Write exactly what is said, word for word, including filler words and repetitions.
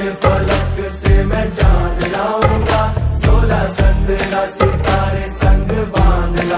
फलक से मैं जान लाऊंगा, सोलह संद्रा सितारा